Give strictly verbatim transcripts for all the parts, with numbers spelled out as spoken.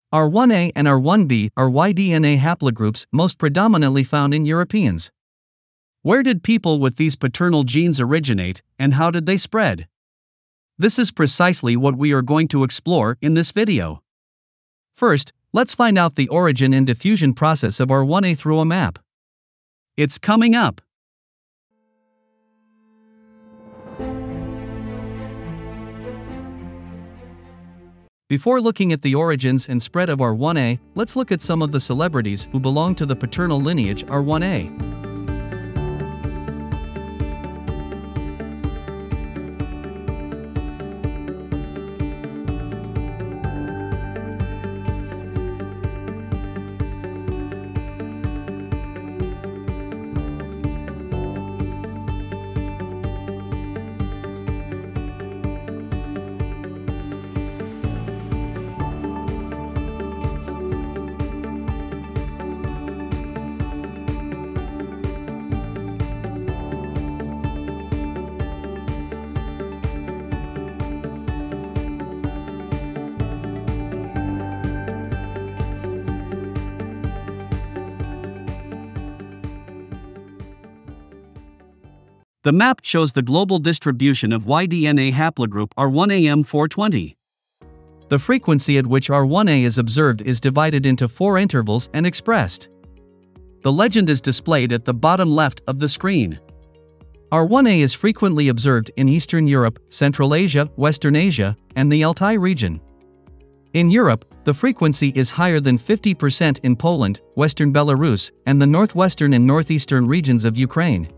R one A and R one B are Y D N A haplogroups most predominantly found in Europeans. Where did people with these paternal genes originate, and how did they spread? This is precisely what we are going to explore in this video. First, let's find out the origin and diffusion process of R one A through a map. It's coming up. Before looking at the origins and spread of R one A, let's look at some of the celebrities who belong to the paternal lineage R one A. The map shows the global distribution of Y D N A haplogroup R one A M four twenty. The frequency at which R one A is observed is divided into four intervals and expressed. The legend is displayed at the bottom left of the screen. R one A is frequently observed in Eastern Europe, Central Asia, Western Asia, and the Altai region. In Europe, the frequency is higher than fifty percent in Poland, Western Belarus, and the northwestern and northeastern regions of Ukraine.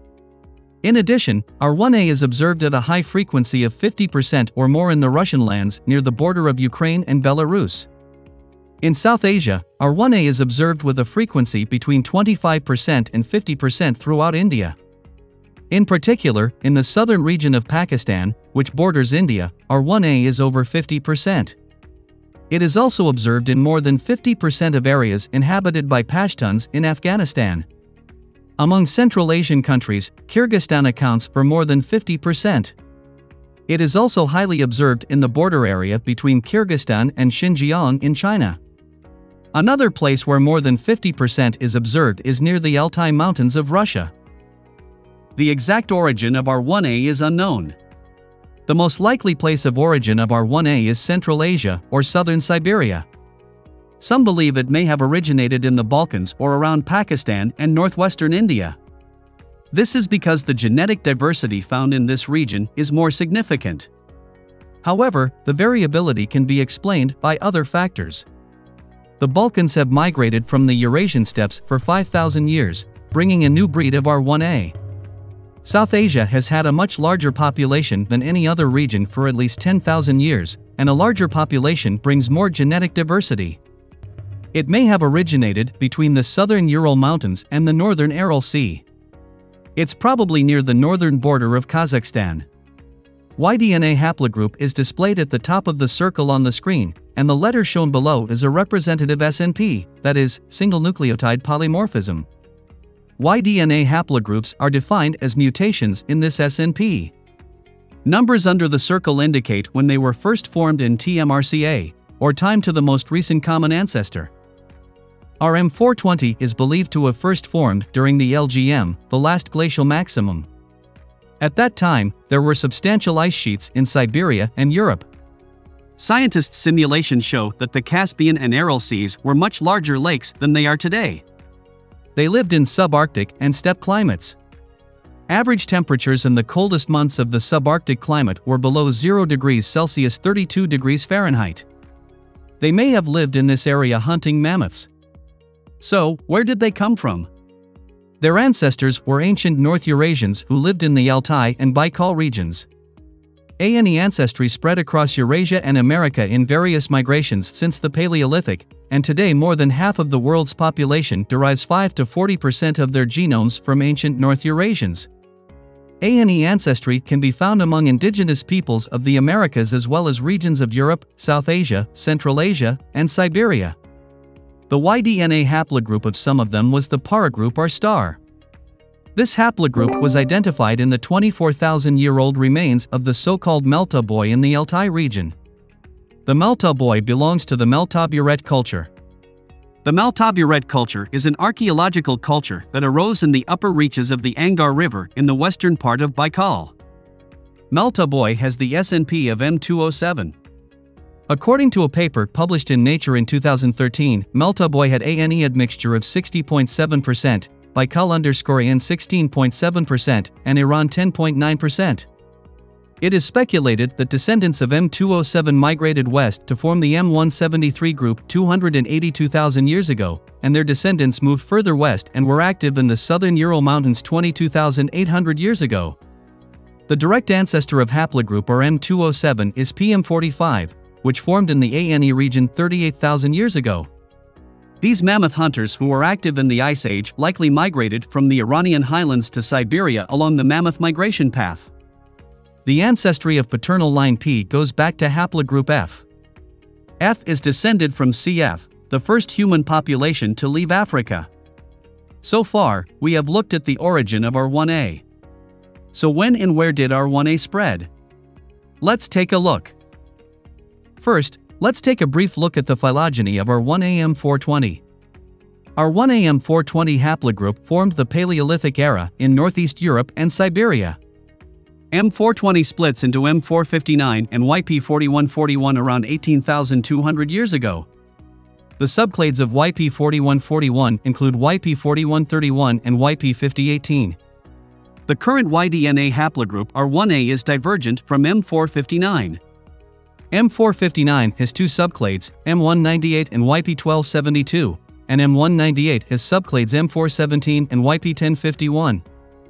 In addition, R one A is observed at a high frequency of fifty percent or more in the Russian lands near the border of Ukraine and Belarus. In South Asia, R one A is observed with a frequency between twenty-five percent and fifty percent throughout India. In particular, in the southern region of Pakistan, which borders India, R one A is over fifty percent. It is also observed in more than fifty percent of areas inhabited by Pashtuns in Afghanistan. Among Central Asian countries, Kyrgyzstan accounts for more than fifty percent. It is also highly observed in the border area between Kyrgyzstan and Xinjiang in China. Another place where more than fifty percent is observed is near the Altai Mountains of Russia. The exact origin of R one A is unknown. The most likely place of origin of R one A is Central Asia or southern Siberia. Some believe it may have originated in the Balkans or around Pakistan and northwestern India. This is because the genetic diversity found in this region is more significant. However, the variability can be explained by other factors. The Balkans have migrated from the Eurasian steppes for five thousand years, bringing a new breed of R one A. South Asia has had a much larger population than any other region for at least ten thousand years, and a larger population brings more genetic diversity. It may have originated between the southern Ural Mountains and the northern Aral Sea. It's probably near the northern border of Kazakhstan. Y D N A haplogroup is displayed at the top of the circle on the screen, and the letter shown below is a representative S N P, that is, single nucleotide polymorphism. Y D N A haplogroups are defined as mutations in this S N P. Numbers under the circle indicate when they were first formed in T M R C A, or time to the most recent common ancestor. R M four twenty is believed to have first formed during the L G M, the last glacial maximum. At that time, there were substantial ice sheets in Siberia and Europe. Scientists' simulations show that the Caspian and Aral Seas were much larger lakes than they are today. They lived in subarctic and steppe climates. Average temperatures in the coldest months of the subarctic climate were below zero degrees Celsius thirty-two degrees Fahrenheit. They may have lived in this area hunting mammoths. So, where did they come from? Their ancestors were ancient North Eurasians who lived in the Altai and Baikal regions. A N E ancestry spread across Eurasia and America in various migrations since the Paleolithic, and today more than half of the world's population derives five to forty percent of their genomes from ancient North Eurasians. A N E ancestry can be found among indigenous peoples of the Americas as well as regions of Europe, South Asia, Central Asia, and Siberia. The Y D N A haplogroup of some of them was the Paragroup R star. This haplogroup was identified in the twenty-four thousand year old remains of the so-called Melta boy in the Altai region. The Maltaboi belongs to the Maltaburet culture. The Maltaburet culture is an archaeological culture that arose in the upper reaches of the Angar River in the western part of Baikal. Maltaboi has the S N P of M two oh seven. According to a paper published in Nature in two thousand thirteen, Maltaboi had a N E admixture of sixty point seven percent, Baikal underscore N sixteen point seven percent, and Iran ten point nine percent. It is speculated that descendants of M two oh seven migrated west to form the M one seventy-three group two hundred eighty-two thousand years ago, and their descendants moved further west and were active in the southern Ural Mountains twenty-two thousand eight hundred years ago. The direct ancestor of Haplogroup R M two oh seven is P M forty-five, which formed in the A N E region thirty-eight thousand years ago. These mammoth hunters who were active in the Ice Age likely migrated from the Iranian highlands to Siberia along the Mammoth migration path. The ancestry of paternal line P goes back to haplogroup F. F is descended from C F, the first human population to leave Africa. So far, we have looked at the origin of R one A. So when and where did R one A spread? Let's take a look. First, let's take a brief look at the phylogeny of R one A M four twenty. R one A M four twenty haplogroup formed the Paleolithic era in Northeast Europe and Siberia. M four twenty splits into M four fifty-nine and Y P forty-one forty-one around eighteen thousand two hundred years ago. The subclades of Y P forty-one forty-one include Y P forty-one thirty-one and Y P fifty eighteen. The current Y D N A haplogroup R one A is divergent from M four fifty-nine. M four fifty-nine has two subclades, M one ninety-eight and Y P twelve seventy-two, and M one ninety-eight has subclades M four seventeen and Y P ten fifty-one.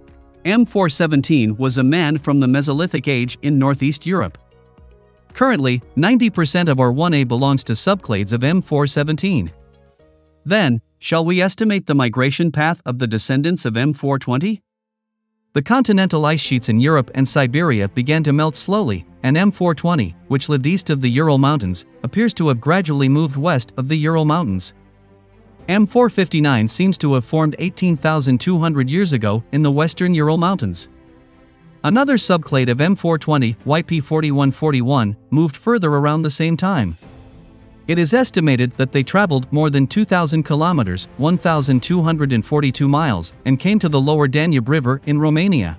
M four seventeen was a man from the Mesolithic age in Northeast Europe. Currently, ninety percent of R one A belongs to subclades of M four seventeen. Then, shall we estimate the migration path of the descendants of M four twenty? The continental ice sheets in Europe and Siberia began to melt slowly, and M four twenty, which lived east of the Ural Mountains, appears to have gradually moved west of the Ural Mountains. M four fifty-nine seems to have formed eighteen thousand two hundred years ago in the western Ural Mountains. Another subclade of M four twenty, Y P forty-one forty-one, moved further around the same time. It is estimated that they traveled more than two thousand kilometers, one thousand two hundred forty-two miles, and came to the lower Danube River in Romania.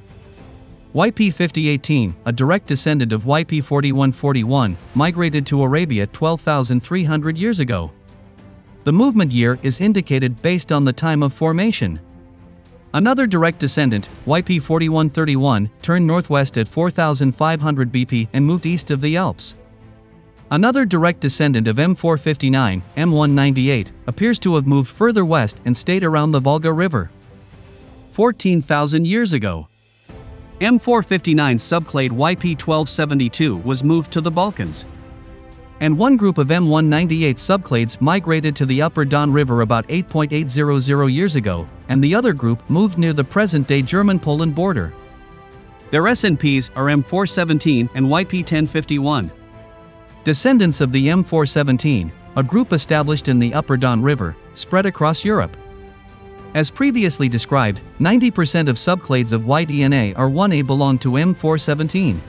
Y P fifty eighteen, a direct descendant of Y P forty-one forty-one, migrated to Arabia twelve thousand three hundred years ago. The movement year is indicated based on the time of formation. Another direct descendant, Y P forty-one thirty-one, turned northwest at four thousand five hundred B P and moved east of the Alps. Another direct descendant of M four fifty-nine, M one ninety-eight, appears to have moved further west and stayed around the Volga River. fourteen thousand years ago. M four fifty-nine subclade Y P twelve seventy-two was moved to the Balkans. And one group of M one ninety-eight subclades migrated to the upper Don River about eight point eight hundred years ago, and the other group moved near the present-day German-Poland border. Their S N Ps are M four seventeen and Y P ten fifty-one. Descendants of the M four seventeen, a group established in the upper Don River, spread across Europe. As previously described, ninety percent of subclades of Y D N A R one A belong to M four seventeen.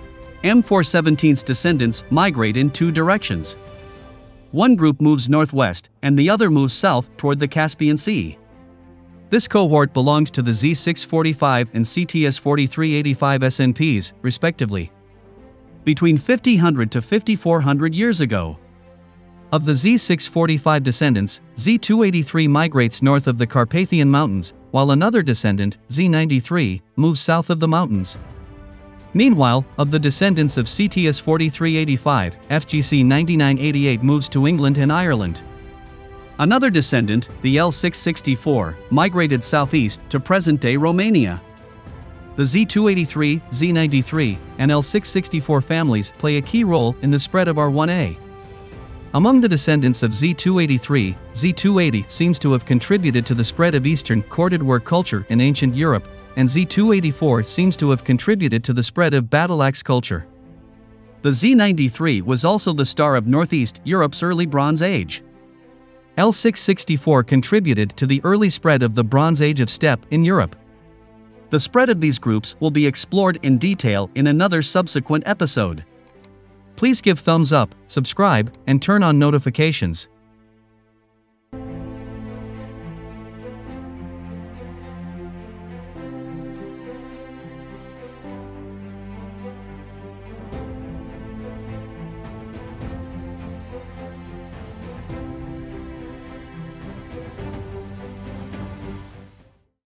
M four seventeen's descendants migrate in two directions. One group moves northwest, and the other moves south toward the Caspian Sea. This cohort belonged to the Z six forty-five and C T S forty-three eighty-five S N Ps, respectively, between fifty hundred to fifty-four hundred years ago. Of the Z six forty-five descendants, Z two eighty-three migrates north of the Carpathian Mountains, while another descendant, Z ninety-three, moves south of the mountains. Meanwhile, of the descendants of C T S forty-three eighty-five, F G C ninety-nine eighty-eight moves to England and Ireland. Another descendant, the L six sixty-four, migrated southeast to present-day Romania. The Z two eighty-three, Z ninety-three, and L six sixty-four families play a key role in the spread of R one A. Among the descendants of Z two eighty-three, Z two eighty seems to have contributed to the spread of Eastern corded ware culture in ancient Europe, and Z two eighty-four seems to have contributed to the spread of battle axe culture. The Z ninety-three was also the star of Northeast Europe's early Bronze Age. L six sixty-four contributed to the early spread of the Bronze Age of steppe in Europe. The spread of these groups will be explored in detail in another subsequent episode. Please give thumbs up, subscribe, and turn on notifications.